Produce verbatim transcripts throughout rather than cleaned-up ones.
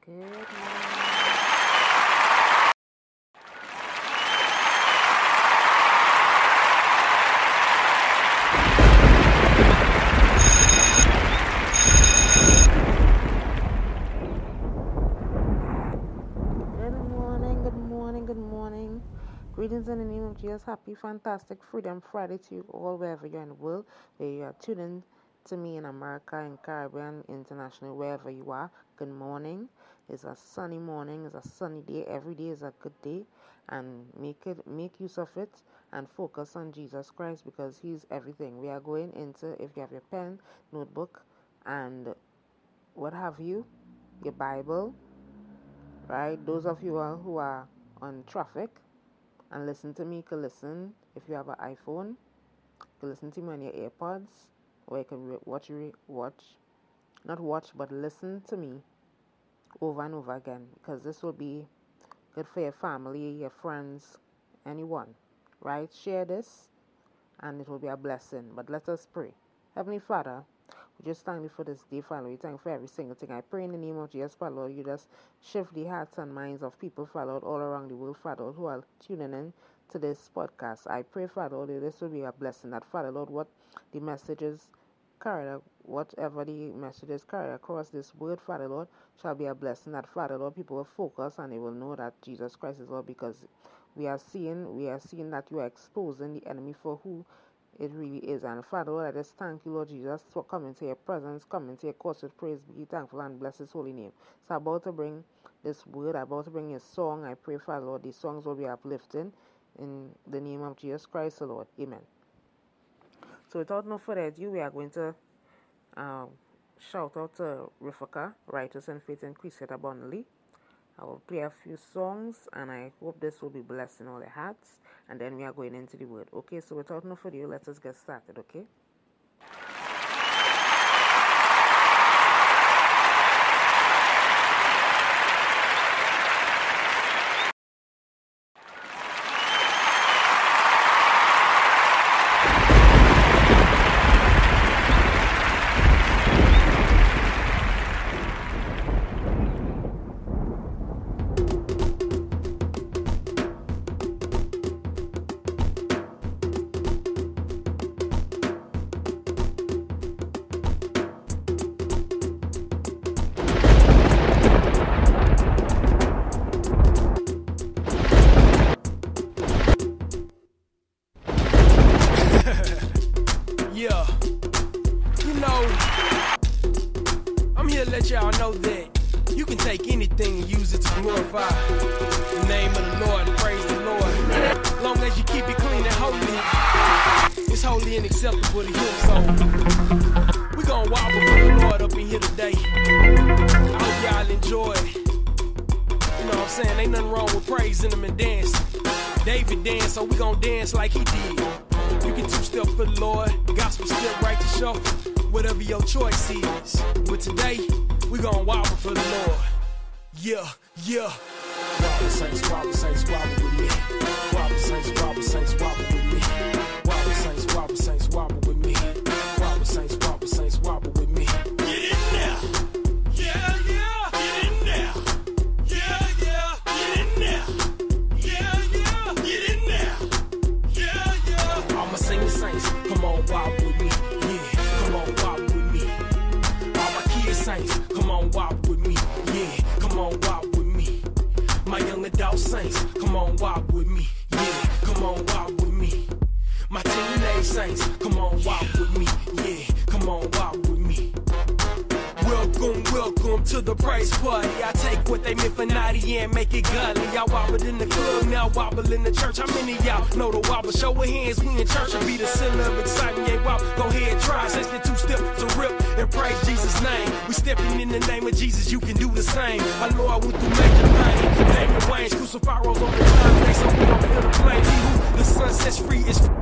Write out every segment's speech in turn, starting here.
Good morning. Good morning, good morning, good morning. Greetings in the name of Jesus. Happy, fantastic Freedom Friday to you all, wherever you're in the world, where you are tuning to me in America, in Caribbean, international, wherever you are. Good morning. It's a sunny morning. It's a sunny day. Every day is a good day, and make it, make use of it, and focus on Jesus Christ, because He's everything. We are going into, if you have your pen, notebook, and what have you, your Bible, right? Those of you who are, who are on traffic and listen to me, you can listen. If you have an iPhone, you can listen to me on your AirPods, or you can re- watch, re- watch, not watch, but listen to me over and over again, because this will be good for your family, your friends, anyone, right? Share this, and it will be a blessing. But let us pray. Heavenly Father, we just thank you for this day, Father. We thank you for every single thing. I pray in the name of Jesus, Father, Lord, you just shift the hearts and minds of people, Father, Lord, all around the world, Father, Lord, who are tuning in to this podcast. I pray, Father, Lord, this will be a blessing. That, Father, Lord, what the messages carried, whatever the messages carried across this word, Father, Lord, shall be a blessing. That, Father, Lord, people will focus and they will know that Jesus Christ is Lord, because we are seeing, we are seeing that you are exposing the enemy for who it really is. And Father, Lord, I just thank you, Lord Jesus, for coming to your presence, coming to your course with praise. Be thankful and bless His holy name. So I'm about to bring this word, I'm about to bring a song. I pray, Father, Lord, these songs will be uplifting in the name of Jesus Christ, the Lord. Amen. So without no further ado, we are going to uh, shout out to Rifaka, Righteous and Faith Increase It Abundantly. I will play a few songs, and I hope this will be blessed in all the hearts. And then we are going into the word. Okay, so without no further ado, let us get started, okay? Yeah, you know, I'm here to let y'all know that you can take anything and use it to glorify the name of the Lord and praise the Lord. As long as you keep it clean and holy, it's holy and acceptable to Him. So we gonna walk before the Lord up in here today. I hope y'all enjoy it. You know what I'm saying? Ain't nothing wrong with praising Him and dancing. David danced, so we gonna dance like he did. You can two-step for the Lord, gospel step right to shuffle, whatever your choice is. But today, we gonna wobble for the Lord. Yeah, yeah. Wobble saints, wobble saints, wobble with me. Wobble saints, wobble saints, wobble with me. Wobble saints, wobble saints, wobble with me. Wobble saints, wobble saints, wobble with me. Get in there. Yeah, yeah. Get in there. Yeah, yeah. Get in there. Yeah, yeah. Get in there. Yeah, yeah. I'ma sing the saints. Come on, wobble with me. Yeah, come on, wobble with me. All my kids saints. Come on, wobble with me. Yeah, come on, wobble with me. My young adult saints. Come on, wobble with me. Yeah, come on, wobble with me. My teenage saints. Come on, wobble with me. Yeah, come on, wobble with me. Welcome, welcome to the praise party. I take what they meant for naughty and make it godly. I wobbled in the club, now wobble in the church. How many of y'all know the wobble? Show of hands, we in church and be the center of excitement. Yeah, wobble, go ahead, try. Since the two-step to rip and praise Jesus' name. We stepping in the name of Jesus, you can do the same. Our Lord went through major pain. David Wayne's crucified rose on the third day, so we don't feel the flames. He who the sun sets free is free.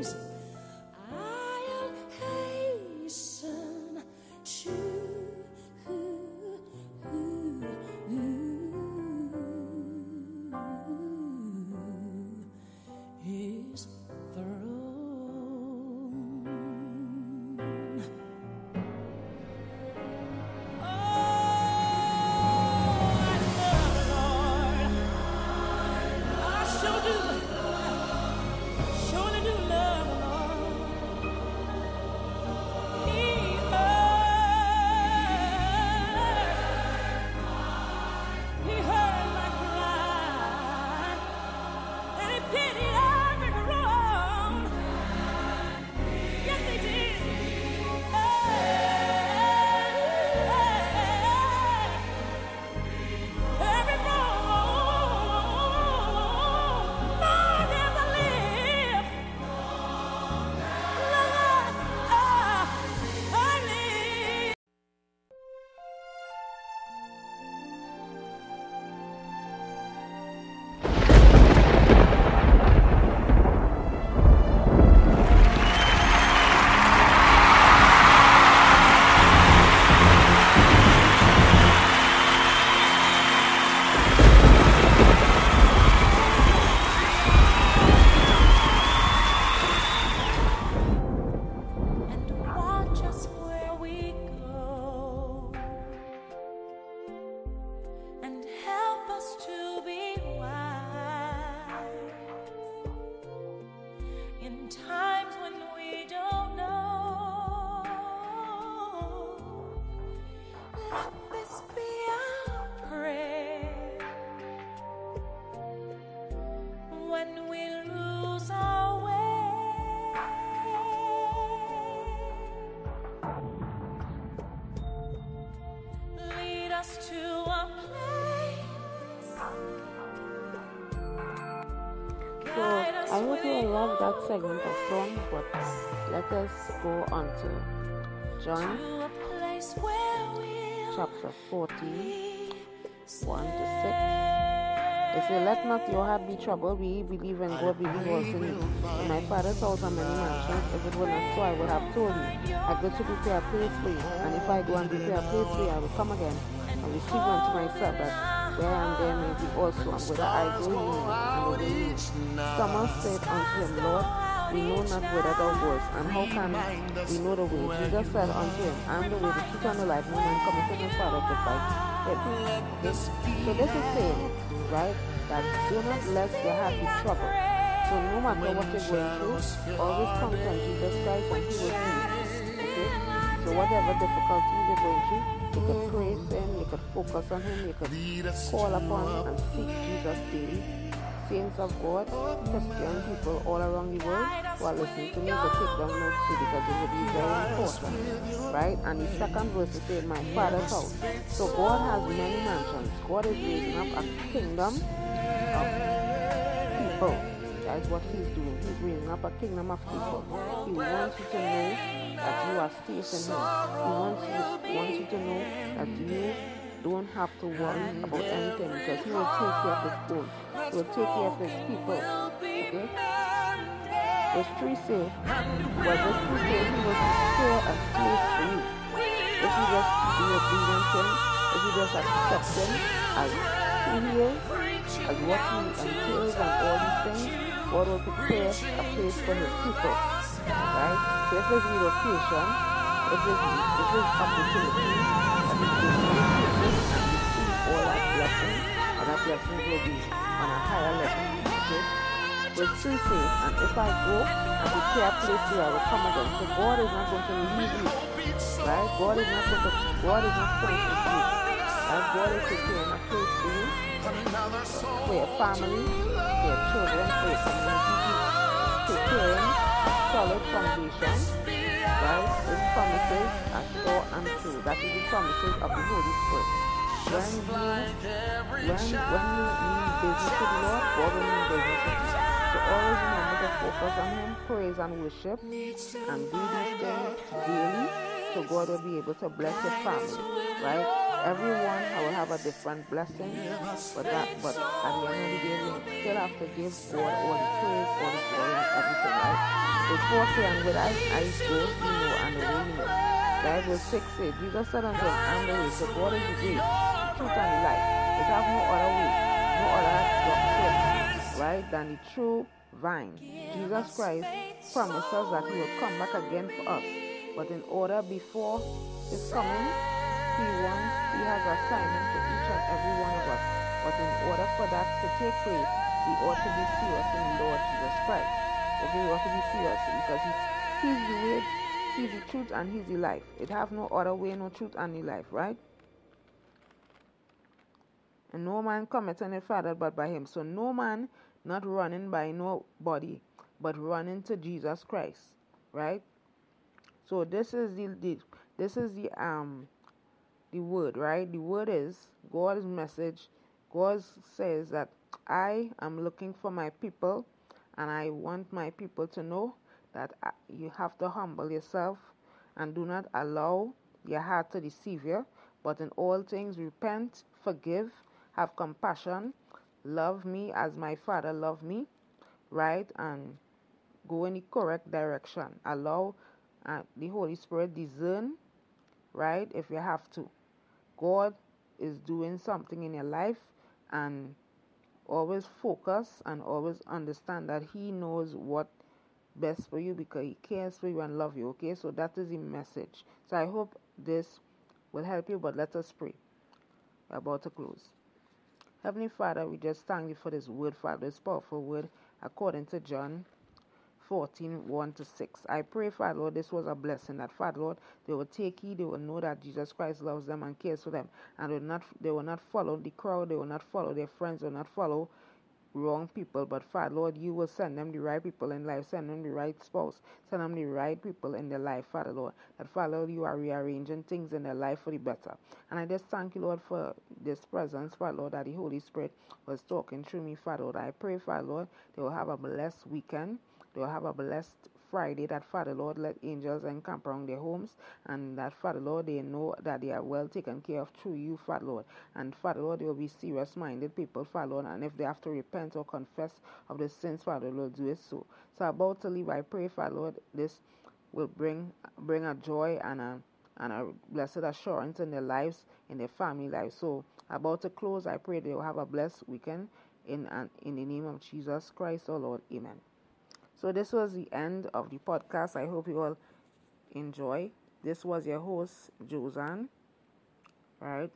ways. I'll hasten to His throne. Oh, I love the Lord. I sure do. Surely do love the Lord. He heard, He heard my cry, and He pitied every wrong. Yes, He did. Every wrong. Long as I live, long as I live. And watch us where we go, and help us to be wise in times when we don't know. Let this be our prayer when we lose our way. Lead us to a place. So I hope you all love that segment of song, but let us go on to John To a place where we'll chapter fourteen, be one to six. It says, let not your heart be troubled. We believe in God, believe also in me. In my Father's house are many mansions. If it were not so, I would have told you. I go to prepare a place for you. And if I go and prepare a place for you, I will come again and receive you unto myself, that where I am there may be also. And whither I go, you may, and they will you. Thomas said unto him, Lord, we know not whither thou goest, and how can we know the way? Jesus said unto him, I am the way, the truth, and the life. No man cometh to my Father but by him. Okay? So this is saying, right, that do not let your heart be troubled. So no matter what you're going through, always come to Jesus Christ and He will heal you. Okay? So whatever difficulties you're going through, you could praise Him, you could focus on Him, you could call upon Him and seek Jesus daily. Saints of God, Christian people all around the world who are listening to me, but take down notes too, because it will be very important, right? And the second verse is saying, my Father's house. So God has many mansions. God is raising up a kingdom of people. That is what He's doing. He's raising up a kingdom of people. He wants you to know that you are safe in Him. He wants you, wants you to know that you don't have to worry about anything, because He will take care of His own. He will take care of His people. Okay? Verse three say, well, verse three say He will prepare a place for you. If you just be obedient to Him, if you just accept Him as who He is, as what He entails and all these things, God will prepare a place for His people. Right? So if there's relocation, if there's, if there's opportunity, that is to receive all that blessing, and that blessing will be on a higher level. Okay? Verse three says, and if I go and prepare a place where I will come again. So God is not going to leave you. Right? God is not going to, God is not going to leave you. Right? God is preparing a place for you, for your family, for your children, for your community. Preparing solid foundation. Right? His promises are sure and true. That is the promises of the Holy Spirit. When you, when, when you mean business with the Lord, God will mean business with you. So always remember to focus on Him, praise and worship, and do these things daily, so God will be able to bless your family. Right? Everyone will have a different blessing, but that, but at the end of the day, we still have to give God all the praise, all the glory, and everything. Right? So Verse four says, and where I, I go, you know, and the way you know. Right? Verse six says, Jesus said unto him, I am the way. So God is the way, the truth, and the life. It have no other way, no other doctrine, right, than the true vine. Jesus Christ promises that he will come back again for us. But in order before his coming, he wants, he has assignment for each and every one of us. But in order for that to take place, we ought to be serious in the Lord Jesus Christ. Okay, we ought to be serious because he's, he's the way, he's the truth, and he's the life. It have no other way, no truth, and the life, right? And no man cometh any further but by him. So no man not running by nobody, but running to Jesus Christ, right? So this is the, the this is the um the word, right? The word is God's message. God says that I am looking for my people, and I want my people to know that you have to humble yourself and do not allow your heart to deceive you, but in all things repent, forgive, have compassion, love me as my Father loved me, right? And go in the correct direction. Allow uh, the Holy Spirit discern, right? If you have to. God is doing something in your life, and always focus and always understand that he knows what best for you because he cares for you and love you. Okay, so that is the message. So I hope this will help you, but let us pray. We're about to close. Heavenly Father, we just thank you for this word, Father, this powerful word according to John fourteen, one to six. I pray, Father Lord, this was a blessing, that Father Lord, they will take heed, they will know that Jesus Christ loves them and cares for them, and they will not, they will not follow the crowd, they will not follow their friends, they will not follow wrong people, but Father Lord, you will send them the right people in life, send them the right spouse, send them the right people in their life, Father Lord, that Father Lord, you are rearranging things in their life for the better. And I just thank you, Lord, for this presence, Father Lord, that the Holy Spirit was talking through me, Father Lord. I pray, Father Lord, they will have a blessed weekend, they will have a blessed Friday, that Father Lord, let angels encamp around their homes, and that Father Lord, they know that they are well taken care of through you, Father Lord. And Father Lord, they will be serious minded people, Father Lord, and if they have to repent or confess of the sins, Father Lord, do it so. So about to leave, I pray, Father Lord, this will bring bring a joy and a and a blessed assurance in their lives, in their family lives. So about to close, I pray they will have a blessed weekend in and in the name of Jesus Christ, our Lord. Amen. So this was the end of the podcast. I hope you all enjoy. This was your host, Josanne, right?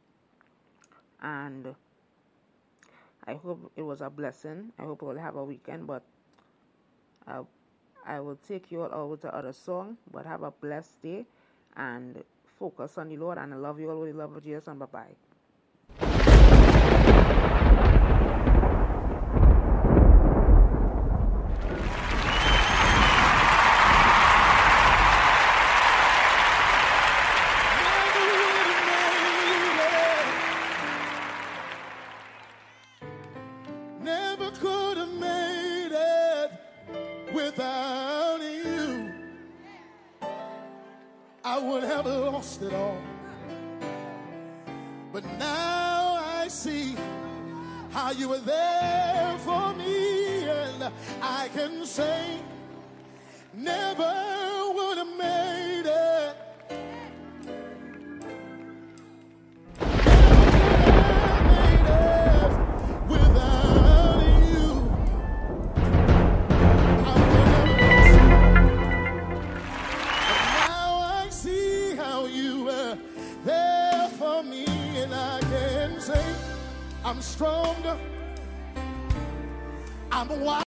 And I hope it was a blessing. I hope you all have a weekend, but I, I will take you all over to other song. But have a blessed day and focus on the Lord. And I love you all with the love of Jesus, and bye-bye. Without you, I would have lost it all. But now I see how you were there for me, and I can say, never would have made it. I'm stronger. I'm wise.